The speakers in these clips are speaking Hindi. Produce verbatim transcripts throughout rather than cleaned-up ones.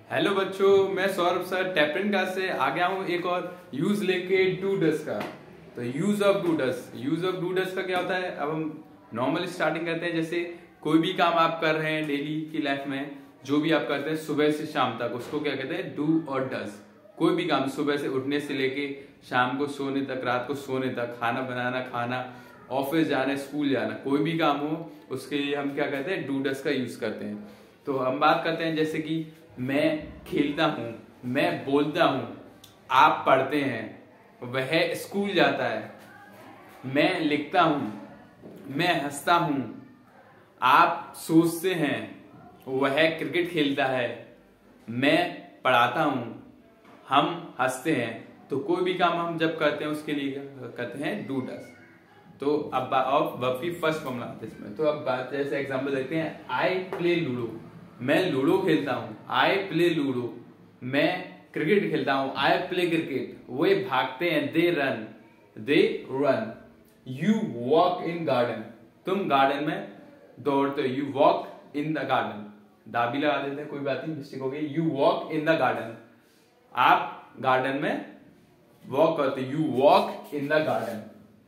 हेलो बच्चों, मैं सौरभ सर टैपरिन क्लास से आ गया हूँ एक और यूज लेके डू डस का। तो use of do does use of do does का क्या होता है। अब हम नॉर्मल स्टार्टिंग करते हैं। जैसे कोई भी काम आप कर रहे हैं डेली की लाइफ में, जो भी आप करते हैं सुबह से शाम तक, उसको क्या कहते हैं, डू और डस। कोई भी काम सुबह से उठने से लेके शाम को सोने तक, रात को सोने तक, खाना बनाना, खाना, ऑफिस जाना, स्कूल जाना, कोई भी काम हो उसके लिए हम क्या कहते हैं, डू डस का यूज करते हैं। तो हम बात करते हैं जैसे कि मैं खेलता हूं, मैं बोलता हूं, आप पढ़ते हैं, वह स्कूल जाता है, मैं लिखता हूं, मैं हंसता हूं, आप सोचते हैं, वह क्रिकेट खेलता है, मैं पढ़ाता हूं, हम हंसते हैं। तो कोई भी काम हम जब करते हैं उसके लिए कहते हैं डू डस। तो अब ऑफ वर्ब फर्स्ट फॉर्म लाते हैं इसमें। तो अब बात जैसे एग्जांपल देखते हैं, आई प्ले लूडो, मैं लूडो खेलता हूं, आई प्ले लूडो। मैं क्रिकेट खेलता हूं, आई प्ले क्रिकेट। वे भागते हैं, they run, they run. You walk in garden, तुम गार्डन में दौड़ते हो, you walk in the garden. दाबी लगा देते हैं, कोई बात नहीं, मिस्टेक हो गई। You walk in the garden, आप गार्डन में वॉक करते, you walk in the garden.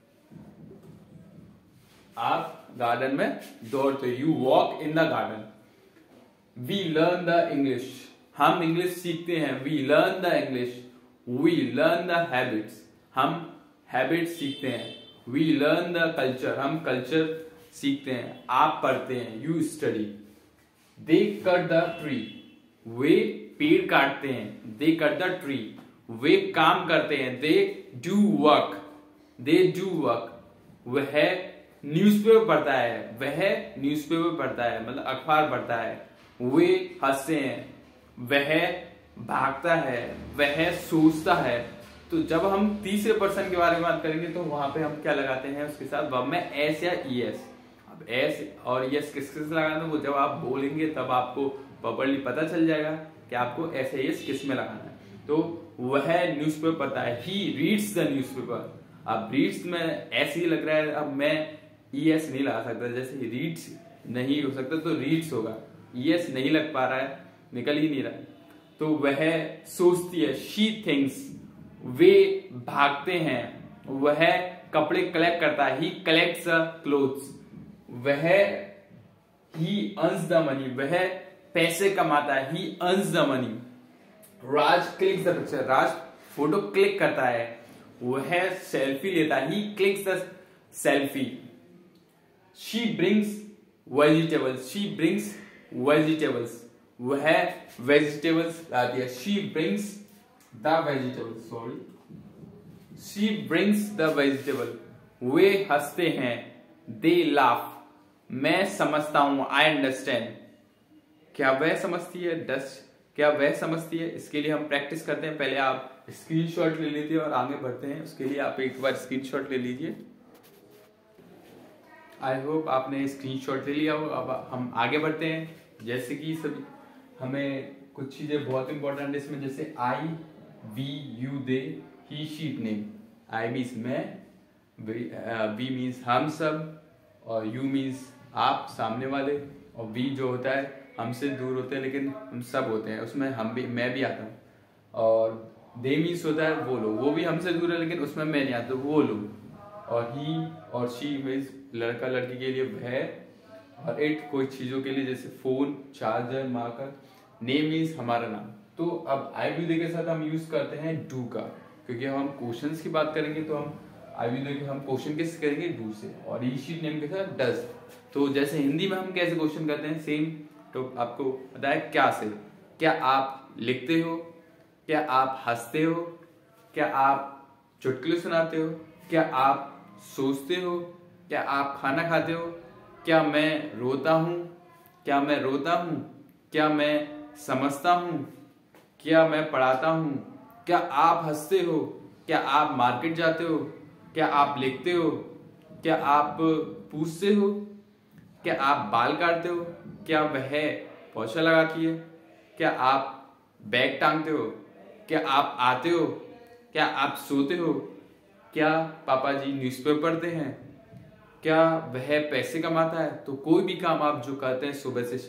आप गार्डन में दौड़ते, you walk in the garden. We learn the English, हम इंग्लिश सीखते हैं, we learn the English. We learn the habits, हम हैबिट्स सीखते हैं। वी लर्न द कल्चर, हम कल्चर सीखते हैं। आप पढ़ते हैं, you study. They cut the tree, वे पेड़ काटते हैं, दे कट द ट्री। वे काम करते हैं, they do work, they do work. वह न्यूज़पेपर पढ़ता है, वह न्यूज़पेपर पढ़ता है, मतलब अखबार पढ़ता है। वे हंसते हैं, वह भागता है, वह सोचता है। तो जब हम तीसरे पर्सन के बारे में बात करेंगे तो वहां पे हम क्या लगाते हैं उसके साथ वर्ब में, एस या ई एस। अब एस और यस किस किस लगाना है, वो जब आप बोलेंगे तब आपको प्रॉपर्ली पता चल जाएगा कि आपको एस या यस किस में लगाना है। तो वह न्यूज़पेपर पढ़ता है, ही रीड्स द न्यूज़पेपर। अब रीड्स में ऐसे ही लग रहा है, अब मैं ई एस नहीं लगा सकता, जैसे रीड्स नहीं हो सकता तो रीड्स होगा। यस नहीं लग पा रहा है, निकल ही नहीं रहा है। तो वह सोचती है, शी थिंक्स। वे भागते हैं, वह कपड़े कलेक्ट करता है, ही कलेक्ट्स द क्लोथ्स। वह ही अर्न्स द मनी, वह पैसे कमाता है, he earns the money. Raj clicks the picture, Raj photo click करता है, वह सेल्फी लेता है, he clicks the selfie. She brings vegetables, she brings vegetables, वह वेजिटेबल्स लाती है। She brings the vegetables, sorry, she brings the vegetable. वे हंसते हैं, दे लाफ। मैं समझता हूं, आई अंडरस्टैंड। क्या वह समझती है, डस क्या वह समझती है। इसके लिए हम प्रैक्टिस करते हैं। पहले आप स्क्रीनशॉट ले लीजिए और आगे बढ़ते हैं। उसके लिए आप एक बार स्क्रीनशॉट ले लीजिए। आई होप आपने स्क्रीनशॉट ले लिया हो। अब हम आगे बढ़ते हैं। जैसे कि सभी हमें कुछ चीजें बहुत इंपॉर्टेंट है इसमें, जैसे I, we, you, they, he, she, name. I means मैं, वी मीन्स हम सब, और यू मीन्स आप सामने वाले, और वी जो होता है हमसे दूर होते हैं लेकिन हम सब होते हैं, उसमें हम भी, मैं भी आता हूँ। और दे मीन्स होता है वो लोग, वो भी हमसे दूर है लेकिन उसमें मैं नहीं आता, वो लोग। और ही और शी मीन्स लड़का लड़की के लिए वह, और इट कोई चीजों के लिए, जैसे phone, charger, marker. Name means हमारा नाम। तो अब आई विल दे के साथ हम यूज करते हैं डू का, क्योंकि हम क्वेश्चंस की बात करेंगे तो हम आई विल दे के हम क्वेश्चन किससे करेंगे, डू से। और ही शी नेम के साथ डज। तो जैसे हिंदी में हम कैसे क्वेश्चन करते हैं, सेम। तो आपको पता है क्या से, क्या आप लिखते हो, क्या आप हंसते हो, क्या आप चुटकुले सुनाते हो, क्या आप सोचते हो, क्या आप खाना खाते हो, क्या मैं रोता हूं, क्या मैं रोता हूं, क्या मैं समझता हूं, क्या मैं पढ़ाता हूं, क्या आप हंसते हो, क्या आप मार्केट जाते हो, क्या आप लिखते हो, क्या आप पूछते हो, क्या आप बाल काटते हो, क्या वह पोछा लगाती है, क्या आप बैग टांगते हो, क्या आप आते हो, क्या आप सोते हो, क्या पापा जी न्यूज़पेपर पढ़ते हैं, क्या वह पैसे कमाता है। तो कोई भी काम आप जो करते हैं सुबह से शाम,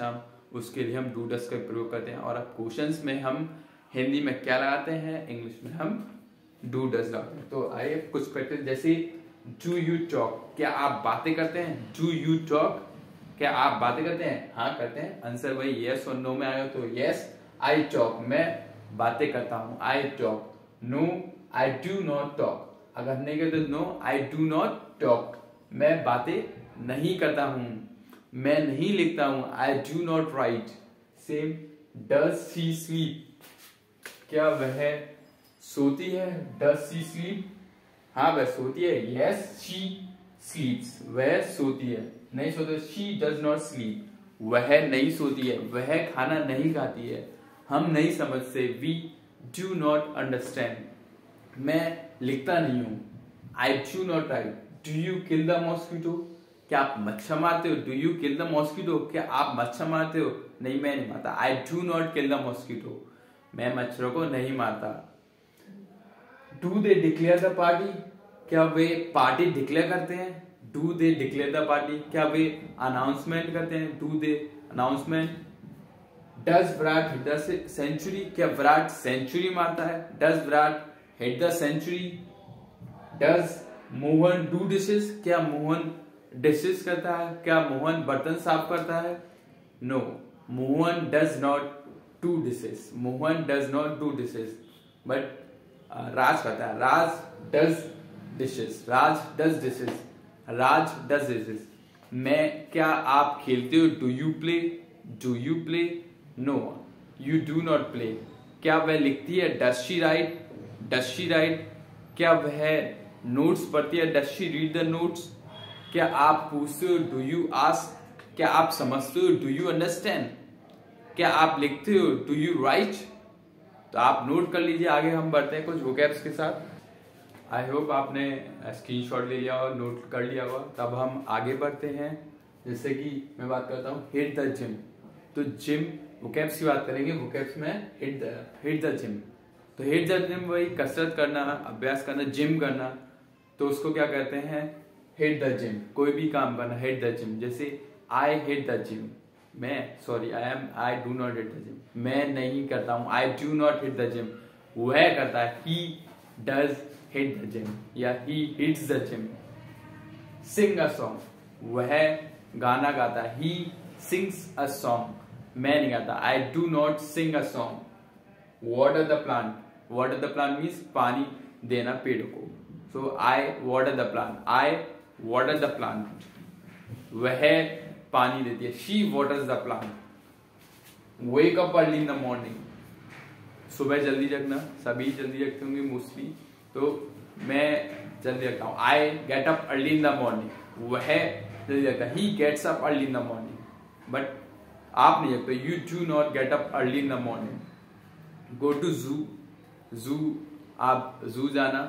उसके लिए हम डू डस का प्रयोग करते हैं। और अब क्वेश्चंस में हम हिंदी में क्या लगाते हैं, इंग्लिश में हम डू डस लगाते हैं। तो आइए कुछ प्रैक्टिस, जैसे डू यू टॉक, क्या आप बातें करते हैं? डू यू टॉक, क्या आप बातें करते हैं? हाँ करते हैं। आंसर वही यस और नो में आएगा तो यस आई टॉक, मैं बातें करता हूँ, I talk. No I do not talk, अगर नहीं कहते no I do not talk, मैं बातें नहीं करता हूँ, मैं नहीं लिखता हूँ, I do not write. Same does she sleep, क्या वह सोती है? डज शी स्लीप, हाँ वह सोती है, यस शी स्लीप्स, वह सोती है। नहीं सोती, शी डज नॉट स्लीप, वह नहीं सोती है, वह खाना नहीं खाती है, हम नहीं समझते, वी डू नॉट अंडरस्टैंड, मैं लिखता नहीं हूं, I do not write. Do you kill the mosquito, क्या आप मच्छर मारते हो? Do you kill the mosquito, क्या आप मच्छर मारते हो? नहीं मैं नहीं मारता, I do not kill the mosquito, मैं मच्छरों को नहीं मारता। Do they declare the party, क्या वे पार्टी डिक्लेयर करते हैं? Do they declare the party, क्या वे अनाउंसमेंट करते हैं? Do they announcement. Does Virat hit the century, क्या विराट सेंचुरी मारता है? Does Virat hit the century. Does Mohan do dishes, क्या मोहन डिशेस करता है? क्या मोहन बर्तन साफ करता है? No, Mohan does not do dishes, Mohan does not do dishes, but Raj करता है, Raj does dishes, Raj does dishes, Raj does dishes. मैं, क्या आप खेलते हो? Do you play, do you play. No you do not play, क्या वह लिखती है? Does she write, does she write, क्या वह नोट्स पढ़ती है? Does she read the notes, क्या आप पूछते हो? डू यू आस्क, क्या आप समझते हो? डू यू अंडरस्टैंड, क्या आप लिखते हो? Do you write. तो आप नोट कर लीजिए, आगे हम बढ़ते हैं कुछ वोकैब्स के साथ। आई होप आपने स्क्रीनशॉट ले लिया और नोट कर लिया होगा। तब हम आगे बढ़ते हैं, जैसे कि मैं बात करता हूँ हिट द जिम। तो जिम वोकैब्स की बात करेंगे, वोकैब्स में hit the hit the gym. तो हिट द जिम वही कसरत करना, अभ्यास करना, जिम करना, तो उसको क्या कहते हैं? Hit the gym. कोई भी काम करना, हिट द जिम। जैसे आई हिट द जिम, मैं sorry I am I do not hit the gym, मैं नहीं करता हूं, I do not hit the gym, वह करता है, he does hit the gym या he hits the gym. Sing a song, वह गाना गाता है, ही सिंग्स अ सॉन्ग, मैं नहीं गाता, I do not sing a song. Water the plant, water the plant means पानी देना पेड़ को, so I water the plant, I water the plant, वह पानी देती है, she waters the plant. Wake up early in the morning, सुबह जल्दी जगना, सभी जल्दी जगते होंगे मोस्टली, तो मैं जल्दी जगता हूँ, I get up early in the morning, वह जल्दी जगता है, he gets up early in the morning, but आप नहीं जगते, you do not get up early in the morning. Go to zoo, zoo आप जू जाना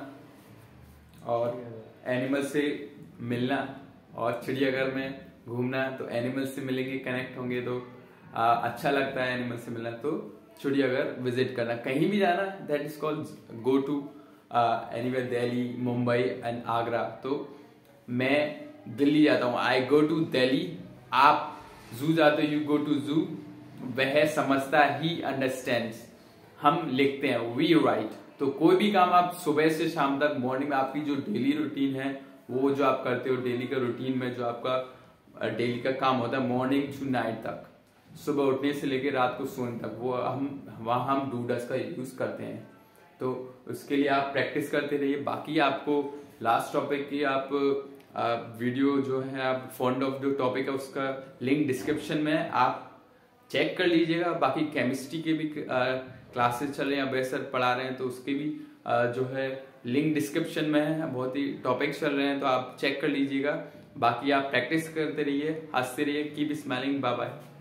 और एनिमल से मिलना, और चिड़ियाघर में घूमना, तो एनिमल से मिलेंगे, कनेक्ट होंगे, तो आ, अच्छा लगता है एनिमल से मिलना, तो चिड़ियाघर विजिट करना, कहीं भी जाना, that is called go to anywhere, Delhi, Mumbai and Agra. तो मैं दिल्ली जाता हूँ, आई गो टू दिल्ली, आप जू जाते हो, यू गो टू जू, वह समझता, ही अंडरस्टैंड्स, हम लिखते हैं, वी राइट। तो कोई भी काम आप सुबह से शाम तक, मॉर्निंग में आपकी जो डेली रूटीन है, वो जो आप करते हो डेली का रूटीन में, जो आपका डेली का काम होता है मॉर्निंग टू नाइट तक, सुबह उठने से लेकर रात को सोने तक, वो हम वहाँ हम डू डस का यूज करते हैं। तो उसके लिए आप प्रैक्टिस करते रहिए। बाकी आपको लास्ट टॉपिक की आप आ, वीडियो जो है, आप फॉन्ड ऑफ जो टॉपिक है उसका लिंक डिस्क्रिप्शन में आप चेक कर लीजिएगा। बाकी केमिस्ट्री के भी क्लासेस चल रहे हैं, अभय सर पढ़ा रहे हैं, तो उसके भी आ, जो है लिंक डिस्क्रिप्शन में है, बहुत ही टॉपिक्स चल रहे हैं, तो आप चेक कर लीजिएगा। बाकी आप प्रैक्टिस करते रहिए, हंसते रहिए, कीप स्माइलिंग, बाय बाय।